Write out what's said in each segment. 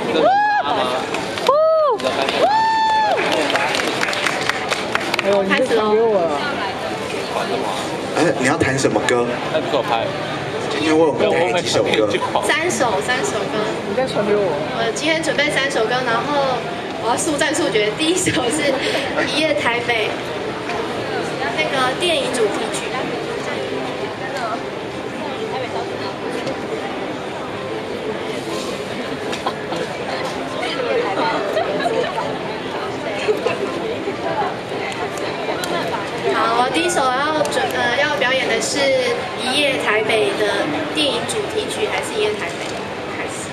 开始喽！ 你要弹什么歌？ 那不给我拍。 今天为我们带几首歌 ？3首歌。 你再传给我。 我今天准备3首歌，然后我要速战速决。第一首是《一夜台北》，那个电影主题曲。好，我第一首要表演的是《一夜台北》的电影主题曲，还是《一夜台北》？开始。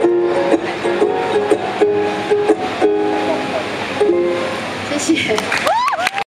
谢谢。